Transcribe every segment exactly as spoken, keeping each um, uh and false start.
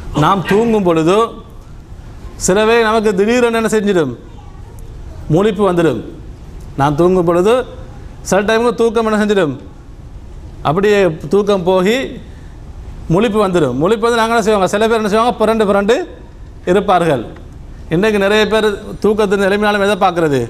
நாம் தூங்கும் பொழுது சிலவே நமக்கு திடீரென என்ன செஞ்சிடும், முழிப்பு வந்துடும். நான் தூங்கும் பொழுது சில டைமுக்கு தூக்கம் என்ன செஞ்சிடும், அப்படியே தூக்கம் போகி முழிப்பு வந்துடும். முழிப்பு வந்து நாங்கள் என்ன செய்வாங்க, சில பேர் என்ன செய்வாங்க, புரண்டு புரண்டு இருப்பார்கள். இன்றைக்கு நிறைய பேர் தூக்கத்தின் நிலைமையாலும் எதை பார்க்குறது,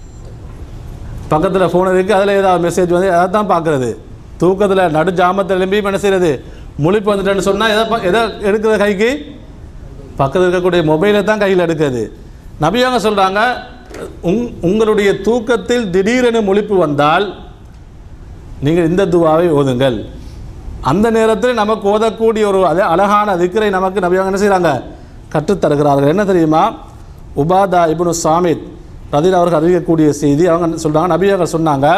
பக்கத்தில் ஃபோன் இருக்குது, அதில் ஏதாவது மெசேஜ் வந்து அதை தான் பார்க்குறது. தூக்கத்தில் நடு ஜாமத்தில் எழும்பி என்ன செய்கிறது, முழிப்பு வந்துட்டேன்னு சொன்னால் எதை எதை எடுக்கிறது, கைக்கு பக்கத்தில் இருக்கக்கூடிய மொபைலை தான் கையில் எடுக்கிறது. நபியாங்க சொல்கிறாங்க, உங் உங்களுடைய தூக்கத்தில் திடீரென முழிப்பு வந்தால் நீங்கள் இந்த துவாவை ஓதுங்கள். அந்த நேரத்தில் நமக்கு ஓதக்கூடிய ஒரு அதே அழகான திக்ரை நமக்கு நபியாங்க என்ன செய்கிறாங்க, கற்றுத்தருகிறார்கள். என்ன தெரியுமா, உபாதா இப்னு சாமித் ரதில் அவர்கள் அறிவிக்கக்கூடிய செய்தி. அவங்க சொல்கிறாங்க, நபியாக சொன்னாங்க,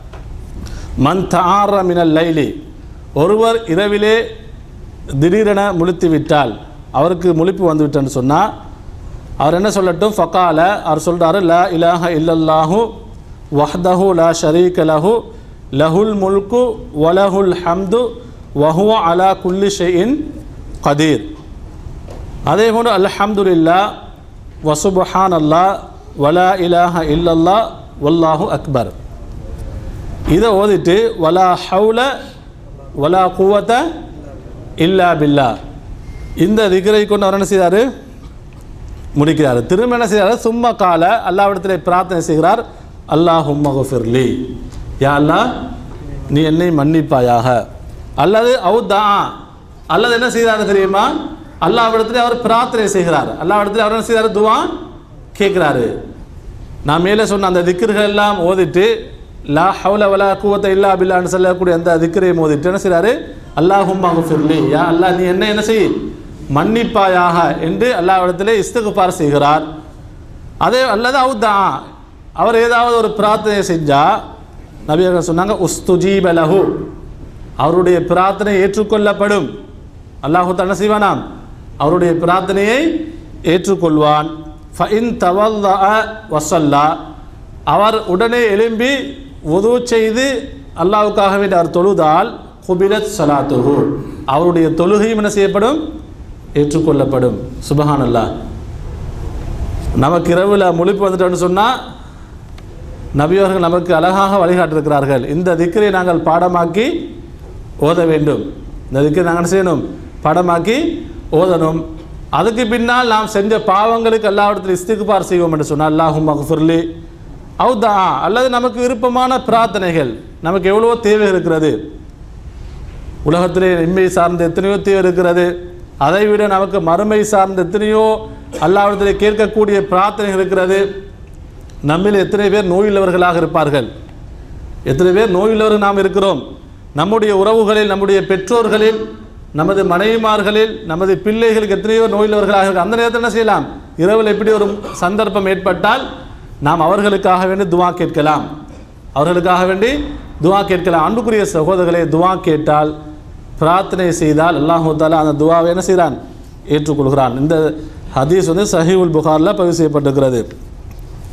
மன் தஆர மினல் லைலி, ஒருவர் இரவிலே திடீரென முழித்து விட்டால், அவருக்கு முழிப்பு வந்து விட்டேன்னு சொன்னால் அவர் என்ன சொல்லட்டும், ஃபகால, அவர் சொல்கிறாரு, லா இலாஹ இல்லல்லாஹு வஹ்தஹு லா ஷரீக லஹு லஹுல் முல்கு வலஹுல் ஹம்து வஹுவ அலா குல்லி ஷைஇன் கதீர். அதே போன்று அல்ஹம்துலில்லாஹ் வசுப்ஹானல்லாஹ் வலா இலாஹ இல்லல்லாஹ் வல்லாஹு அக்பர். இதை ஓதிட்டு வலா ஹவுல வலா குவத இல்லா பில்லா, இந்த திக்ரை கொண்டு அவர் என்ன செய்கிறார், முடிக்கிறார். திரும்ப என்ன செய்கிறார், சும்மா கால அல்லாஹ்விடத்திலே பிரார்த்தனை செய்கிறார், அல்லாஹும்ம குஃபிர்லி, யா அல்லாஹ் நீ என்னை மன்னிப்பாயாக. அல்லது அவுதா, அல்லது என்ன செய்கிறார் தெரியுமா, அல்லாஹ்விடத்திலே அவர் பிரார்த்தனை செய்கிறார், அல்லாஹ்விடத்திலே அவர் என்ன செய்கிறார், துவா கேட்குறாரு. நான் மேலே சொன்ன அந்த திக்ர்கள் எல்லாம் ஓதிட்டு லா ஹவுல வலா குவத்த இல்லா பில்லான்னு சொல்லக்கூடிய அந்த திக்ரையை ஓதிட்டு என்ன செய்கிறாரு, அல்லாஹும்ம குஃபிர்லி, யா அல்லாஹ் நீ என்ன என்ன செய், மன்னிப்பாயாக என்று அல்லாஹ்விடத்திலே இஸ்திக்ஃபார் செய்கிறார். அதே அல்லது அவுதா, அவர் ஏதாவது ஒரு பிரார்த்தனை செஞ்சால் நபியர்கள் சொன்னாங்க, உஸ்துஜீப லஹு, அவருடைய பிரார்த்தனை ஏற்றுக்கொள்ளப்படும். அல்லாஹு தஆலா என்ன செய்வானாம், அவருடைய பிரார்த்தனையை ஏற்றுக்கொள்வான். ஃபஇன் தவல்லஅ வஸல்லா, அவர் உடனே எழும்பி வுது செய்து அல்லாஹ்வுக்காக வேண்டி அவர் தொழுதால் குபிலத் ஸலாத்துஹு, அவருடைய தொழுகையும் என்ன செய்யப்படும், ஏற்றுக்கொள்ளப்படும். சுப்ஹானல்லாஹ். நமக்கு இரவில் முழிப்பு வந்துட்டோன்னு சொன்னால் நபியவர்கள் நமக்கு அழகாக வழிகாட்டிருக்கிறார்கள். இந்த திக்ரை நாங்கள் பாடமாக்கி ஓத வேண்டும். இந்த திக்ரை நாங்கள் என்ன செய்யணும், பாடமாக்கி ஓதணும். அதுக்கு பின்னால் நாம் செஞ்ச பாவங்களுக்கு அல்லாஹ்விடத்தில் இஸ்திக்பார் செய்வோம் என்று சொன்னால் அல்லாஹும்ம குஃபிர்லி அவுதா, அல்லது நமக்கு விருப்பமான பிரார்த்தனைகள், நமக்கு எவ்வளவோ தேவை இருக்கிறது, உலகத்திலே இன்மை சார்ந்த எத்தனையோ தேவை இருக்கிறது, அதைவிட நமக்கு மறுமை சார்ந்த எத்தனையோ அல்லாஹ்விடத்தில் கேட்கக்கூடிய பிரார்த்தனைகள் இருக்கிறது. நம்மில் எத்தனை பேர் நோயுள்ளவர்களாக இருப்பார்கள், எத்தனை பேர் நோயுள்ளவர்கள் நாம் இருக்கிறோம். நம்முடைய உறவுகளில், நம்முடைய பெற்றோர்களில், நமது மனைவிமார்களில், நமது பிள்ளைகளுக்கு எத்தனையோ நோயுள்ளவர்களாக இருக்கும். அந்த நேரத்தில் என்ன செய்யலாம், இரவில் எப்படி ஒரு சந்தர்ப்பம் ஏற்பட்டால் நாம் அவர்களுக்காக வேண்டி துவா கேட்கலாம், அவர்களுக்காக வேண்டி துவா கேட்கலாம். அன்புக்குரிய சகோதரர்களே, துவா கேட்டால், பிரார்த்தனை செய்தால் அல்லாஹு தஆலா அந்த துவாவை என்ன செய்கிறான், ஏற்றுக்கொள்கிறான். இந்த ஹதீஸ் வந்து சஹீஹுல் புகாரில் பதிவு செய்யப்பட்டிருக்கிறது.